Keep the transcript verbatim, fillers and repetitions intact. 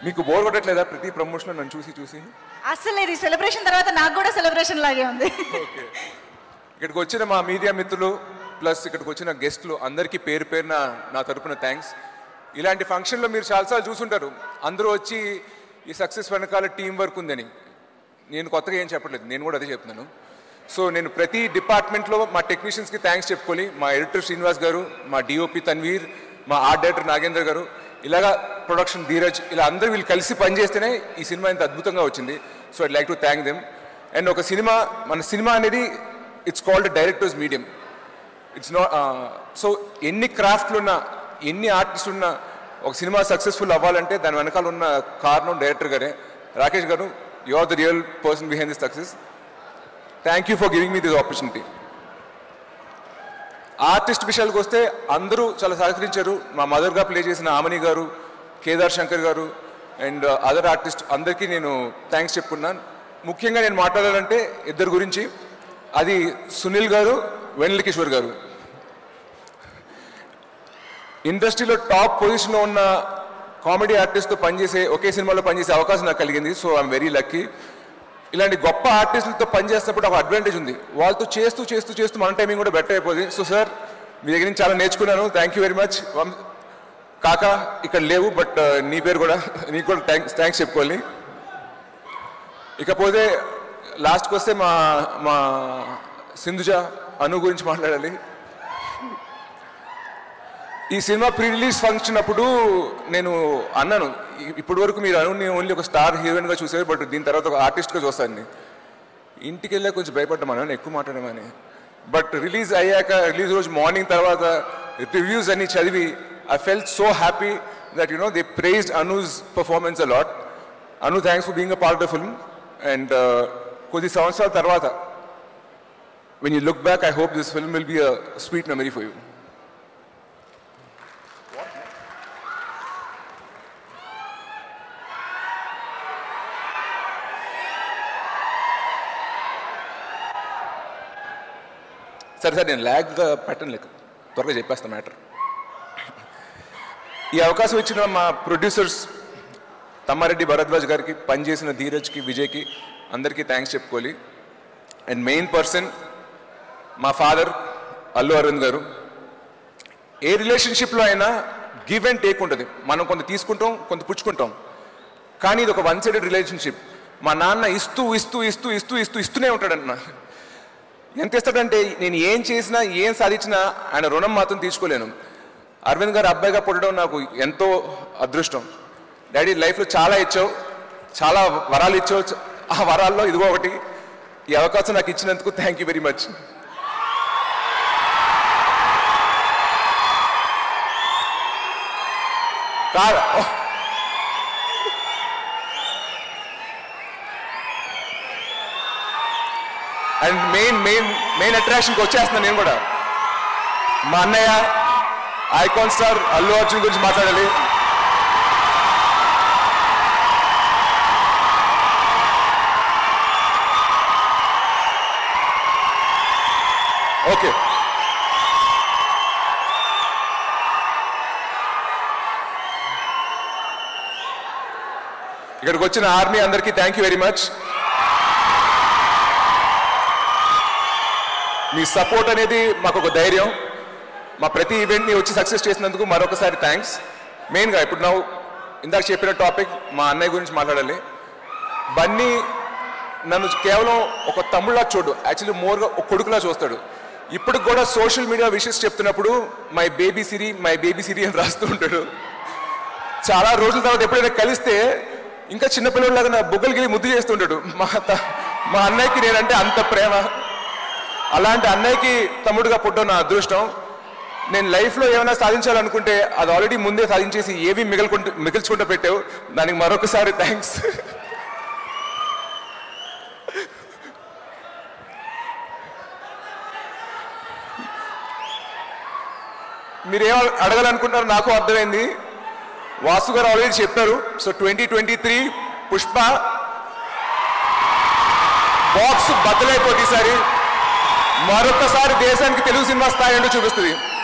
మీకు బోర్ కొట్టట్లేదా ప్రతి ప్రమోషన్ నన్ను చూసి చూసి? అసలు ఇది సెలబ్రేషన్ తర్వాత నాకు కూడా సెలబ్రేషన్ లాగే ఉంది. ఓకే, ఇక్కడికి వచ్చిన మా మీడియా మిత్రులు ప్లస్ ఇక్కడికి వచ్చిన గెస్టులు అందరికీ పేరు పేరున నా తరపున థ్యాంక్స్. ఇలాంటి ఫంక్షన్లో మీరు చాలాసార్లు చూసుంటారు, అందరూ వచ్చి ఈ సక్సెస్ వెనకాల టీం వర్క్ ఉందని. నేను కొత్తగా ఏం చెప్పట్లేదు, నేను కూడా అదే చెప్తున్నాను. సో నేను ప్రతి డిపార్ట్మెంట్లో మా టెక్నీషియన్స్కి థ్యాంక్స్ చెప్పుకొని, మా ఎడిటర్ శ్రీనివాస్ గారు, మా డిఓపి తన్వీర్, మా ఆర్ట్ డైరెక్టర్ నాగేంద్ర గారు, ఇలాగా ప్రొడక్షన్ ధీరజ్, ఇలా అందరూ వీళ్ళు కలిసి పనిచేస్తేనే ఈ సినిమా ఇంత అద్భుతంగా వచ్చింది. So I'd like to thank them. And ఒక సినిమా, మన సినిమా అనేది it's called director's medium. It's not so ఎన్ని క్రాఫ్ట్లు ఉన్నా, ఎన్ని ఆర్టిస్టులు ఉన్నా, ఒక సినిమా సక్సెస్ఫుల్ అవ్వాలంటే దాని వెనకాల ఉన్న కారణం డైరెక్టర్ గారే. రాకేష్ గారు, you are the real person behind this success. Thank you for giving me this opportunity. Artist విషయాలకు వస్తే అందరూ చాలా సహకరించారు. మా మదర్గా ప్లే చేసిన ఆమని గారు, కేదార్ శంకర్ గారు అండ్ అదర్ ఆర్టిస్ట్ అందరికీ నేను థ్యాంక్స్ చెప్పుకున్నాను. ముఖ్యంగా నేను మాట్లాడాలంటే ఇద్దరు గురించి, అది సునీల్ గారు, వెన్నెల కిషోర్ గారు. ఇండస్ట్రీలో టాప్ పొజిషన్లో ఉన్న కామెడీ ఆర్టిస్ట్తో పనిచేసే, ఒకే సినిమాలో పనిచేసే అవకాశం నాకు కలిగింది. So I'm very lucky. ఇలాంటి గొప్ప ఆర్టిస్టులతో పనిచేస్తున్నప్పుడు ఒక అడ్వాంటేజ్ ఉంది, వాళ్ళతో చేస్తూ చేస్తూ చేస్తూ మన టైమింగ్ కూడా బెటర్ అయిపోతుంది. సో సార్, మీ దగ్గర నుంచి చాలా నేర్చుకున్నాను. Thank you very much. కాకా ఇక్కడ లేవు, బట్ నీ పేరు కూడా, నీకు కూడా థ్యాంక్స్ థ్యాంక్స్ చెప్పుకోవాలి. ఇకపోతే లాస్ట్కి వస్తే మా మా సింధుజ, అను గురించి మాట్లాడాలి. ఈ సినిమా ప్రీ రిలీజ్ ఫంక్షన్ అప్పుడు నేను అన్నాను, ఇప్పటి వరకు మీరు అనుని ఓన్లీ ఒక స్టార్ హీరోయిన్గా చూసారు, బట్ దీని తర్వాత ఒక ఆర్టిస్ట్గా చూస్తాను. ఇంటికి వెళ్ళా కొంచెం భయపడ్డామని, ఎక్కువ మాట్లాడమని. బట్ రిలీజ్ అయ్యాక, రిలీజ్ రోజు మార్నింగ్ తర్వాత రివ్యూస్ అన్ని చదివి I felt so happy that you know they praised Anu's performance a lot. Anu, thanks for being a part of the film. And కొద్ది సంవత్సరాల తర్వాత when you look back, I hope this film will be a sweet memory for you. సరే sir, నేను ల్యాగ్గా పెట్టను, లేక త్వరగా చెప్పేస్తాను మ్యాటర్. ఈ అవకాశం ఇచ్చిన మా ప్రొడ్యూసర్స్ తమ్మారెడ్డి భరద్వాజ్ గారికి, పనిచేసిన ధీరజ్కి, విజయ్కి అందరికీ థ్యాంక్స్ చెప్పుకోవాలి. అండ్ మెయిన్ పర్సన్ మా ఫాదర్ అల్లు అరవింద్ గారు. ఏ రిలేషన్షిప్లో అయినా గివ్ అండ్ టేక్ ఉంటుంది. మనం కొంత తీసుకుంటాం, కొంత పుచ్చుకుంటాం, కానీ ఇది ఒక వన్ సైడెడ్ రిలేషన్షిప్. మా నాన్న ఇస్తూ ఇస్తూ ఇస్తూ ఇస్తూ ఇస్తూ ఇస్తూనే ఉంటాడన్న. ఎంత ఇస్తాడంటే నేను ఏం చేసినా, ఏం సాధించినా ఆయన రుణం మాత్రం తీసుకోలేను. అరవింద్ గారు అబ్బాయిగా పుట్టడం నాకు ఎంతో అదృష్టం. డాడీ, లైఫ్లో చాలా ఇచ్చావు, చాలా వరాలు ఇచ్చావు, ఆ వరాల్లో ఇదిగో ఒకటి. ఈ అవకాశం నాకు ఇచ్చినందుకు థ్యాంక్ యూ వెరీ మచ్. కాదు, అండ్ మెయిన్ మెయిన్ మెయిన్ అట్రాక్షన్కి వచ్చేస్తున్నాను నేను కూడా. మా అన్నయ్య ఐకాన్ స్టార్ అల్లు అర్జున్ గురించి మాట్లాడాలి. ఓకే, ఇక్కడికి వచ్చిన ఆర్మీ అందరికీ థ్యాంక్ యూ వెరీ మచ్. మీ సపోర్ట్ అనేది మాకు ఒక ధైర్యం. మా ప్రతి ఈవెంట్ని వచ్చి సక్సెస్ చేసినందుకు మరొకసారి థ్యాంక్స్. మెయిన్గా ఇప్పుడు నా ఇందాక చెప్పిన టాపిక్ మా అన్నయ్య గురించి మాట్లాడాలి. బన్నీ నన్ను కేవలం ఒక తమ్ముళ్ళ చూడు, యాక్చువల్లీ మోర్గా ఒక కొడుకులా చూస్తాడు. ఇప్పుడు కూడా సోషల్ మీడియా విషయస్ చెప్తున్నప్పుడు my baby Siri, my baby Siri అని రాస్తూ ఉంటాడు. చాలా రోజుల తర్వాత ఎప్పుడైనా కలిస్తే ఇంకా చిన్నపిల్లలాగా నా బుగ్గలు గిలి ముద్దు చేస్తుంటాడు. మా మా అన్నయ్యకి నేనంటే అంత ప్రేమ. అలాంటి అన్నయ్యకి తమ్ముడుగా పుట్టడం నా అదృష్టం. నేను లైఫ్లో ఏమైనా సాధించాలనుకుంటే అది ఆల్రెడీ ముందే సాధించేసి ఏవి మిగల్చుకుంటూ మిగిల్చుకుంటూ పెట్టావు. దానికి మరొకసారి థ్యాంక్స్. మీరేం అడగాలనుకుంటారో నాకు అర్థమైంది. వాసు గారు ఆల్రెడీ చెప్పారు. So twenty twenty three Pushpa box బద్దలైపోతే ఈసారి మరొకసారి దేశానికి తెలుగు సినిమా స్థాయి ఏంటో చూపిస్తుంది.